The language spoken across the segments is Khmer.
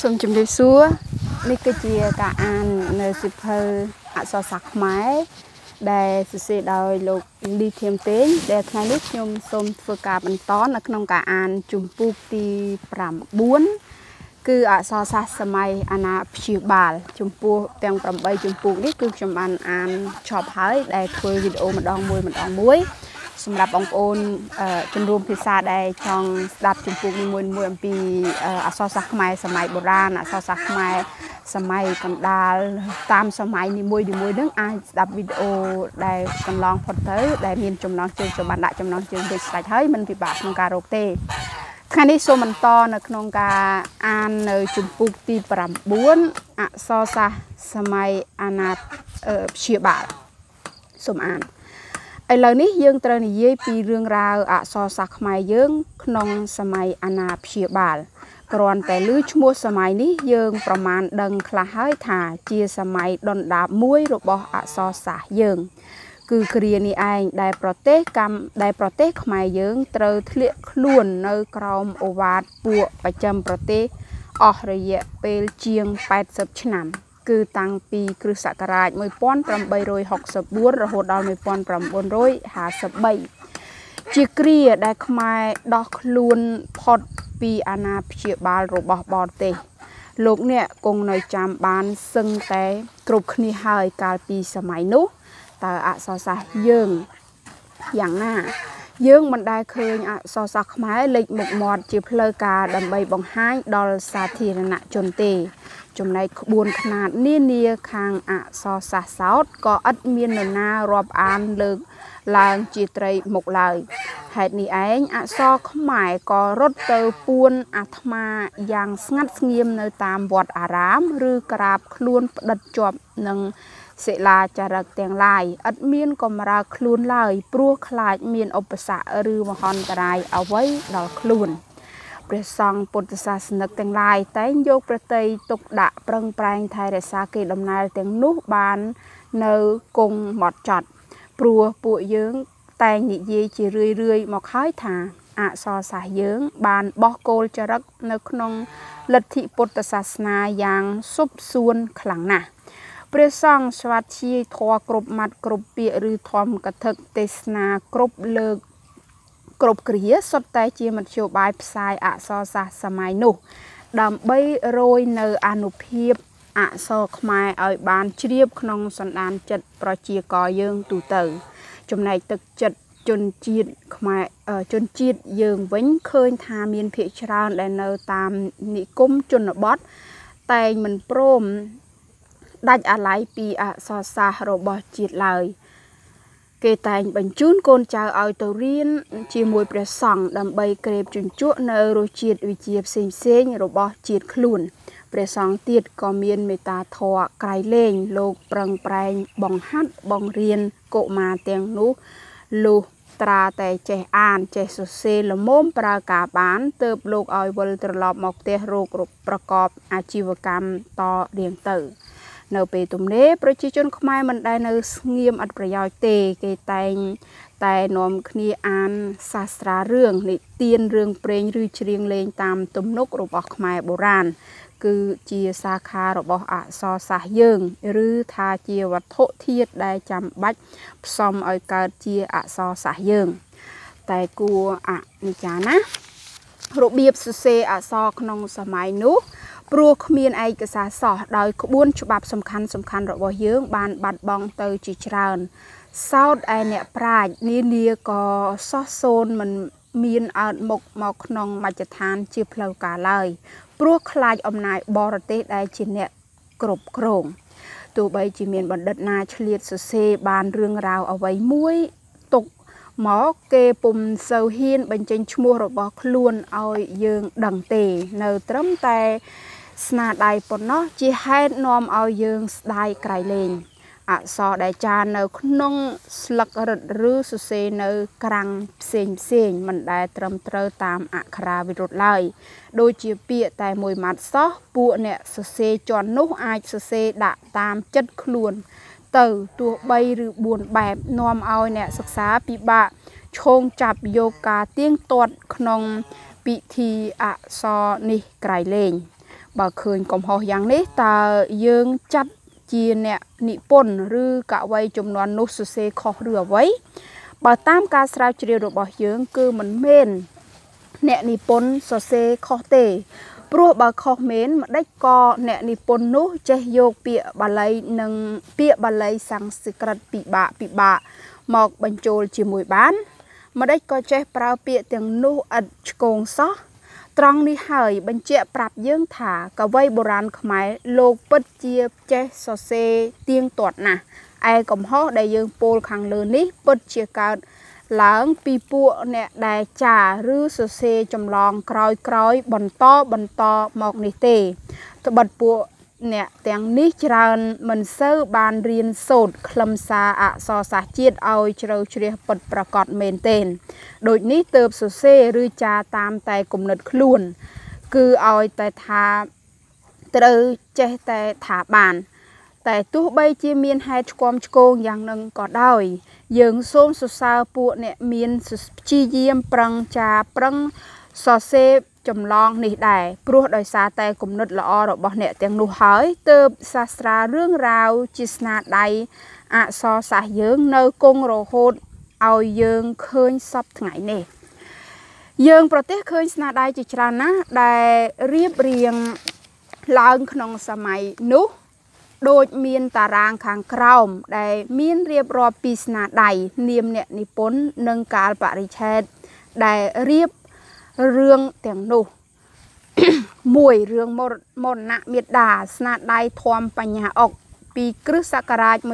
សូមជម្រាបសួរនេះគឺជាការអាននៅសិភៅអក្សរសាស្ត្រខ្មែរដែលសរសេរដោយលោកលីធៀមតេងដែលថ្ងៃនេះខ្ញុំសូមធ្វើការបន្តនៅក្នុងការអានជំពូកទី9គឺអក្សរសាស្ត្រសម័យអាណាព្យាបាលជំពូកទាំង8ជំពូកនេះគឺខ្ញុំបានអានចប់ហើយដែលធ្វើវីដេអូម្ដងមួយសម្រាប់បងប្អូនជំរុំភាសាដែលចង់ស្ដាប់ជំពូកមួយអំពីអក្សរសាស្ត្រខ្មែរសម័យបុរាណអក្សរសាស្ត្រខ្មែរសម័យកណ្ដាលតាមសម័យនីមួយនឹងអាចស្ដាប់វីដេអូដែលកន្លងផុតទៅដែលមានចំណងជើងចូលបានដាក់ចំណងជើងរួចស្រេចហើយមិនពិបាកក្នុងការរកទេថ្ងៃនេះសូមបន្តនៅក្នុងការអាននៅជំពូកទី9អក្សរសាស្ត្រសម័យអាណាព្យាបាលសូមអានឥឡូវនេះយើងត្រូវនិយាយពីរឿងរ៉ាវអក្សរសាស្ត្រខ្មែរយើងក្នុងសម័យអាណាព្យាបាលគ្រាន់តែឮឈ្មោះសម័យនេះយើងប្រមាណដឹងខ្លះហើយថាជាសម័យដុនដាបមួយរបស់អក្សរសាស្ត្រយើងគឺគ្រានេះឯងដែលប្រទេសខ្មែរយើងត្រូវធ្លាក់ខ្លួននៅក្រោមអូវាទពួកប្រចាំប្រទេសអស់រយៈពេលជាង80ឆ្នាំគឺតាំងពីគ្រិស្តសករាជ1864រហូតដល់1953ជាគ្រាដែលខ្មែរដោះខ្លួនផុតពីអាណាព្យាបាលរបស់បរទេសលោកអ្នកគង់នៅចាំបានសឹងតែគ្រប់គ្នាហើយកាលពីសម័យនោះតើអក្សរសាស្ត្រយើងយ៉ាងណាយើងមិនដែលឃើញអក្សរសាស្ត្រខ្មែរលេចមុខមាត់ជាផ្លូវការដើម្បីបង្ហាញដល់សាធារណជនទេចំណែកក្បួនខ្នាតនានាខាងអក្សរសាស្ត្រសោតក៏ឥតមាននរណារាប់អានលើកឡើងជាត្រីមុខឡើយហេតុនេះឯងអក្សរខ្មែរក៏រត់ទៅពួនអាត្មាយ៉ាងស្ងាត់ស្ងៀមនៅតាមវត្តអារាមឬក្រាបខ្លួនផ្ដិតជាប់នឹងសិលាចារឹកទាំងឡាយឥតមានកំរើកខ្លួនឡើយព្រោះខ្លាចមានឧបសគ្គឬមហន្តរាយអ្វីដល់ខ្លួនព្រះសង្ឃពុទ្ធសាសនិកទាំងឡាយតែងយកប្រតិយទុកដាក់ប្រឹងប្រែងថែរក្សាកេរដំណែលទាំងនោះបាននៅគង់ហ្មត់ចត់ព្រោះពួកយើងតែងនិយាយជារឿយមកហើយថាអក្សរសាស្ត្រយើងបានបោះគោលចរិតនៅក្នុងលទ្ធិពុទ្ធសាសនាយ៉ាងសុបសួនខ្លាំងណាស់ព្រះសង្ឃស្វាធ្យាយធម៌គ្រប់ម៉ាត់គ្រប់ពាក្យឬធម្មកថាទេសនាគ្រប់លើកគ្រប់គ្រាសុទ្ធតែជាមធ្យោបាយផ្សាយអក្សរសាស្ត្រសម័យនោះដើម្បីរយនៅអានុភាពអក្សរខ្មែរឲ្យបានជ្រាបក្នុងសន្តានចិត្តប្រជាករយើងទូទៅចំណែកទឹកចិត្តជនជាតិខ្មែរជនជាតិយើងវិញឃើញថាមានភាគច្រើនដែលនៅតាមនិគមជនបទតែងមិនព្រមដាច់អាល័យពីអក្សរសាស្ត្ររបស់ជាតិឡើយគេតែងបញ្ជូនកូនចៅឲ្យទៅរៀនជាមួយព្រះសង្ឃដើម្បីក្រេបជញ្ជក់នៅរសជាតិវិជ្ជាផ្សេងរបស់ជាតិខ្លួនព្រះសង្ឃទៀតក៏មានមេត្តាធម៌ក្រៃលែងលោកប្រឹងប្រែងបង្ហាត់បង្រៀនកុមារទាំងនោះលុះត្រាតែចេះអានចេះសរសេរល្មមប្រើការបានទើបលោកឲ្យវិលត្រឡប់មកផ្ទះរកប្រកបអាជីវកម្មតរៀងទៅនៅពេលទំនេរប្រជាជនខ្មែរមិនដែលនៅស្ងៀមឥតប្រយោជន៍ទេគេតែងតែនាំគ្នាអានសាស្ត្រារឿងនិទានរឿងព្រេងឬច្រៀងលេងតាមទំនុករបស់ខ្មែរបុរាណគឺជាសាខារបស់អក្សរសាស្ត្រយើងឬថាជាវត្ថុធាតុដែលចាំបាច់ផ្សំឲ្យកើតជាអក្សរសាស្ត្រយើងតែគួរអនិច្ចាណារបៀបសរសេរអក្សរក្នុងសម័យនោះព្រោះគ្មានឯកសារសោះដោយក្បួនច្បាប់សំខាន់របស់យើងបានបាត់បង់ទៅជាច្រើនសោតឯអ្នកប្រាជ្ញនានាក៏សោះសូន្យមិនមានអើតមុខមកក្នុងមជ្ឈដ្ឋានជាផ្លូវការឡើយព្រោះខ្លាចអំណាចបរទេសដែលជាអ្នកគ្រប់គ្រងទោះបីជាមានបណ្ឌិតណាឆ្លៀតសរសេរបានរឿងរ៉ាវអ្វីមួយទុកមកគេពុំសូវហ៊ានបញ្ចេញឈ្មោះរបស់ខ្លួនឲ្យយើងដឹងទេនៅត្រឹមតែស្នាដៃប៉ុណ្ណោះជាហេតុនាំឲ្យយើងស្ដាយក្រៃលែងអក្សរដែលចារនៅក្នុងស្លឹករឹតឬសរសេរនៅក្រាំងផ្សេងមិនដែលត្រឹមត្រូវតាមអក្ខរាវិរុទ្ធឡើយដូចជាពាក្យតែមួយម៉ាត់សោះពួកអ្នកសរសេរជាន់នោះអាចសរសេរដាក់តាមចិត្តខ្លួនទៅទោះ3ឬ4បែបនាំឲ្យអ្នកសិក្សាពិបាកឈោងចាប់យកការទៀងទាត់ក្នុងពិធីអក្សរនេះក្រៃលែងបើឃើញកំហុសយ៉ាងនេះតើយើងចាត់ជាអ្នកនិពន្ធឬកវីចំនួននោះសរសេរខុសឬអ្វីបើតាមការស្រាវជ្រាវរបស់យើងគឺមិនមែនអ្នកនិពន្ធសរសេរខុសទេព្រោះបើខុសមែនម្ដេចក៏អ្នកនិពន្ធនោះចេះយកពាក្យបាលីនិងពាក្យបាលីសំស្ក្រឹតពិបាកមកបញ្ចូលជាមួយបានម្ដេចក៏ចេះប្រើពាក្យទាំងនោះឥតឆ្គងសោះត្រង់នេះហើយបញ្ជាក់ប្រាប់យើងថាកវីបុរាណខ្មែរលោកពិតជាចេះសរសេរទៀងទាត់ណាស់ឯកំហុសដែលយើងពោលខាងលើនេះពិតជាកើតឡើងពីពួកអ្នកដែលចាឬសរសេរចម្លងក្រោយបន្តមកនេះទេត្បិតពួកអ្នកទាំងនេះច្រើនមិនសូវបានរៀនសូត្រខ្លឹមសារអក្សរសាស្ត្រជាតិឲ្យជ្រៅជ្រះពិតប្រាកដមែនទែនដូចនេះទើបសរសេរឬចាតាមតែគំនិតខ្លួនគឺឲ្យតែថាត្រូវចេះតែថាបានតែទោះបីជាមានហេតុឆ្គាំឆ្គងយ៉ាងនឹងក៏ដោយយើងសូមសរសើរពួកអ្នកមានព្យាយាមប្រឹងចាប្រឹងសរសេរចម្លងនេះដែរព្រោះដោយសារតែគំនិតល្អរបស់អ្នកទាំងនោះហើយទើបសាស្ត្រារឿងរ៉ាវជាស្នាដៃអក្សរសាស្ត្រយើងនៅគង់រហូតឲ្យយើងឃើញសពថ្ងៃនេះយើងប្រទះឃើញស្នាដៃជាច្រើនណាស់ដែលរៀបរៀងឡើងក្នុងសម័យនោះដូចមានតារាងខាងក្រោមដែលមានរៀបរាប់ពីស្នាដៃនាមអ្នកនិពន្ធនិងកាលបរិច្ឆេទដែលរៀបរឿងទាំងនោះមួយរឿងមរណៈមេដាស្នាដៃធម្មបញ្ញាអុកពីគ្រិស្តសករាជ1877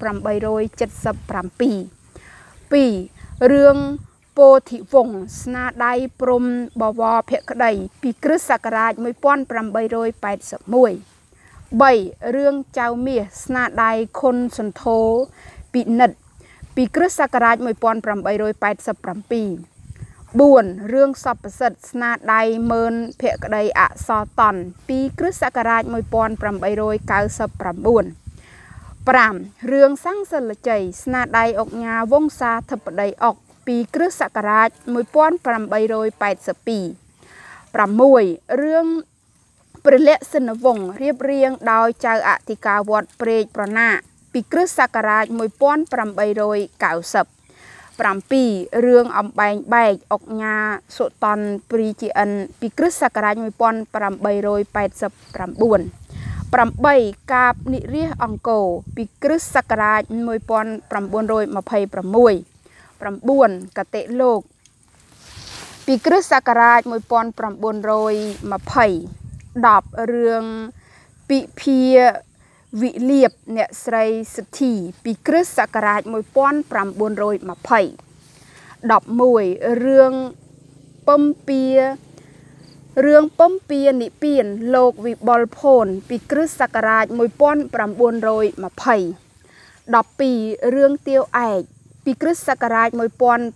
2រឿងពោធិវង្សស្នាដៃព្រំបវរភក្តីពីគ្រិស្តសករាជ1881 3រឿងចៅមាសស្នាដៃខុនសន្ធោពិនិត្យពីគ្រិស្តសករាជ1887 4រឿងសពសិទ្ធស្នាដៃមើនភក្តីអក្សរតន់ពីគ្រិស្តសករាជ1899 5រឿងសង្សិលជ័យស្នាដៃអុកញ៉ាវង្សាធិបតីអុកពីគ្រិស្តសករាជ1882 6រឿងព្រះលក្ខសិនវង្សរៀបរៀងដោយចៅអធិការវត្តព្រែកប្រណាពីគ្រិស្តសករាជ1890 7រឿងអំបែងបែកអុកញ៉ាសុតនព្រីជាអិនពីគ្រិស្តសករាជ1889 8កាបនិរាសអង្គរពីគ្រិស្តសករាជ1926 9កតិលោកពីគ្រិស្តសករាជ1920 10រឿងពិភាវិលាបអ្នកស្រីសិទ្ធីពីគ្រិស្តសករាជ1920 11រឿងពំពានិព្វានលោកវិបុលភូនពីគ្រិស្តសករាជ1920 12រឿងទាវឯកពីគ្រិស្តសករាជ1942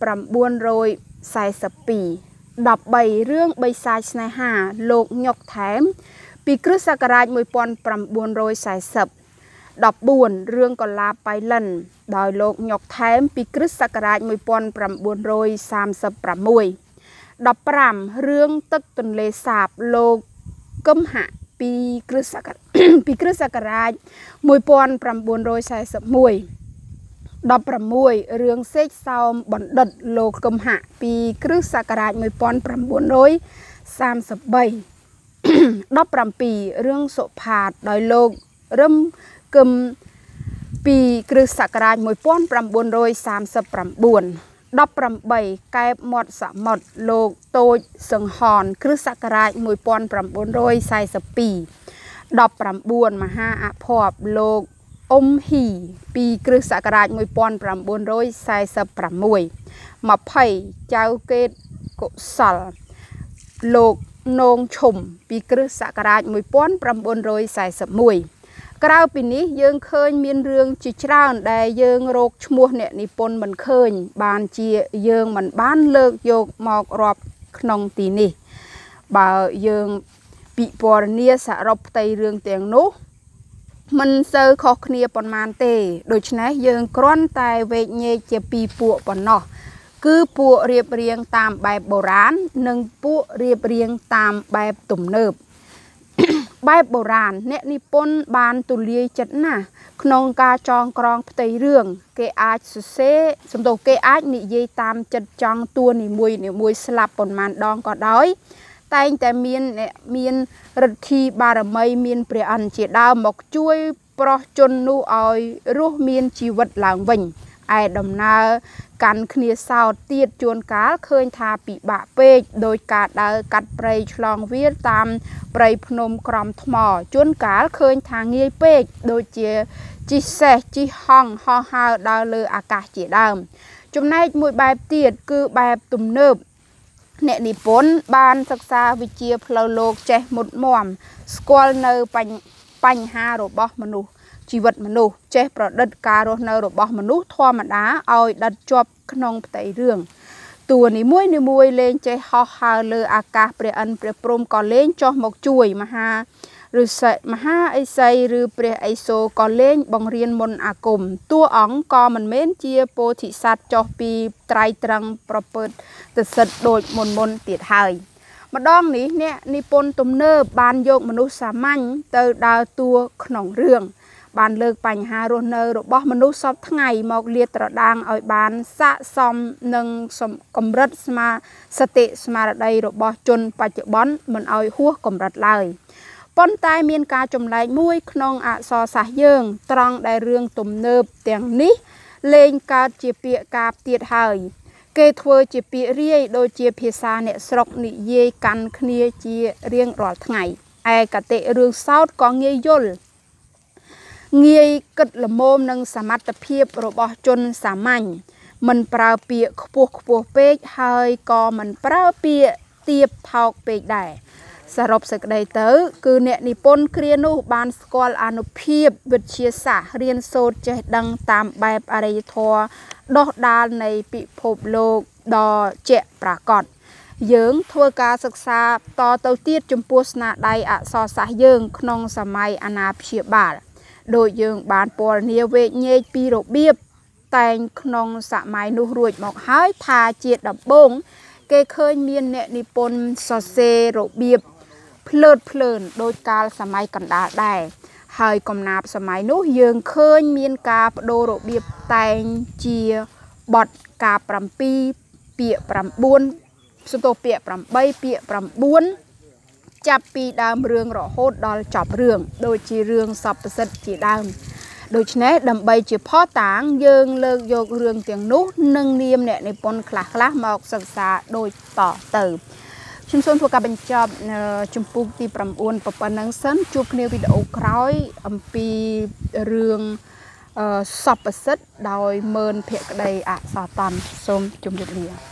13រឿងបិសាចស្នេហាលោកញុកថែមពីគ្រិស្តសករាជ1940 14រឿងកលាបៃលិនដោយលោកញុកថែមពីគ្រិស្តសករាជ1936 15រឿងទឹកទន្លេសាបលោកកឹមហៈពីគ្រិស្តសករាជ1941 16រឿងសេកសោមបណ្ឌិតលោកកឹមហៈពីគ្រិស្តសករាជ1933 17រឿងសុផាតដោយលោករឹមគឹមពីគ្រិស្តសករាជ1939 18កែបមាត់សមុទ្រលោកតូចសង្ហនគ្រិស្តសករាជ1942 19មហាអភ័ព្វលោកអ៊ុំហ៊ីពីគ្រិស្តសករាជ1946 20ចៅកេតកុសលលោកនងឈុំពីគ្រិស្តសករាជ1941 ក្រៅពីនេះយើងឃើញមានរឿងជាច្រើនដែលយើងរកឈ្មោះអ្នកនិពន្ធមិនឃើញបានជាយើងមិនបានលើកយកមករាប់ក្នុងទីនេះបើយើងពិពណ៌នាសរុបផ្ទៃរឿងទាំងនោះមិនសូវខុសគ្នាប៉ុន្មានទេដូច្នេះយើងគ្រាន់តែវែកញែកជាពីរពួកប៉ុណ្ណោះគឺពួករៀបរៀងតាមបែបបុរាណនិងពួករៀបរៀងតាមបែបទំនើបបែបបុរាណអ្នកនិពន្ធបានទូលាយចិត្តណាស់ក្នុងការចងក្រងផ្ទៃរឿងគេអាចសរសេរសំដៅគេអាចនិយាយតាមចិត្តចង់តួនីមួយស្លាប់ប៉ុន្មានដងក៏ដោយតែងតែមានឫទ្ធីបារមីមានព្រះអិនជាដើមមកជួយប្រោះជននោះឲ្យរស់មានជីវិតឡើងវិញឯដំណើរកាន់គ្នាសោតទៀតជួនកាលឃើញថាពិបាកពេកដោយការដើរកាត់ព្រៃឆ្លងវាលតាមព្រៃភ្នំក្រំថ្មជួនកាលឃើញថាងាយពេកដូចជាជិះសេះជិះហង្សហោះហើរដើរលើអាកាសជាដើមចំណែកមួយបែបទៀតគឺបែបទំនើបអ្នកនិពន្ធបានសិក្សាវិជ្ជាផ្លូវលោកចេះមុតមមស្គាល់នៅបញ្ហារបស់មនុស្សជីវិតមនុស្សចេះប្រឌិតការរស់នៅរបស់មនុស្សធម្មតាឲ្យដិតជាប់ក្នុងផ្ទៃរឿងតួនីមួយលេងចេះហោះហើរលើអាកាសព្រះអិនព្រះព្រំក៏លេងចុះមកជួយមហាអិសីឬព្រះឥសូរក៏លេងបង្រៀនមន្តអាគមតួអង្គក៏មិនមែនជាពោធិសត្វចុះពីត្រៃត្រង់ប្រពើទៅសិទ្ធដូចមុនទៀតហើយម្ដងនេះអ្នកនិពន្ធទំនើបបានយកមនុស្សសាមញ្ញទៅដើរតួក្នុងរឿងបានលើកបញ្ហារស់នៅរបស់មនុស្សសពថ្ងៃមកលាតត្រដាងឲ្យបានស័ក្តិសមនឹងកម្រិតសតិស្មារតីរបស់ជនបច្ចុប្បន្នមិនឲ្យហួសកម្រិតឡើយប៉ុន្តែមានការចម្លែកមួយក្នុងអក្សរសាស្ត្រយើងត្រង់ដែលរឿងទំនើបទាំងនេះលែងកើតជាពាក្យកាព្យទៀតហើយគេធ្វើជាពាក្យរាយដូចជាភាសាអ្នកស្រុកនិយាយកាន់គ្នាជារៀងរាល់ថ្ងៃឯកតិរឿងសោតក៏ងាយយល់ងាយគិតល្មមនឹងសមត្ថភាពរបស់ជនសាមញ្ញមិនប្រើពាក្យខ្ពស់ពេកហើយក៏មិនប្រើពាក្យទាបថោកពេកដែរសរុបសេចក្តីទៅគឺអ្នកនិពន្ធគ្រានោះបានស្គាល់អានុភាពវិទ្យាសាស្ត្ររៀនសូត្រចេះដឹងតាមបែបអរិយធម៌ដោះដាលនៃពិភពលោកដ៏ជាក់ប្រាកដយើងធ្វើការសិក្សាតទៅទៀតចំពោះស្នាដៃអក្សរសាស្ត្រយើងក្នុងសម័យអាណាព្យាបាលដោយយើងបានពណ៌នាវែកញែកពីរបៀបតែងក្នុងសម័យនោះរួចមកហើយថាជាដំបូងគេឃើញមានអ្នកនិពន្ធសរសេររបៀបភ្លើនដោយកាលសម័យកណ្ដាលដែរហើយកំណាព្យសម័យនោះយើងឃើញមានការបដូររបៀបតែងជាបទការ7ពាក្យ9សន្ទុះពាក្យ8ពាក្យ9ចាប់ពីដើមរឿងរហូតដល់ចប់រឿងដូចជារឿងសពសិទ្ធជាដើមដូច្នេះដើម្បីជាផតាងយើងលើកយករឿងទាំងនោះនិងនាមអ្នកនិពន្ធខ្លះមកសិក្សាដូចតទៅខ្ញុំសូមធ្វើការបញ្ចប់ជំពូកទី9ប៉ុណ្ណឹងសិនជួបគ្នាវីដេអូក្រោយអំពីរឿងសពសិទ្ធដោយមើលភក្តីអក្សរតន្តសូមជម្រាបលា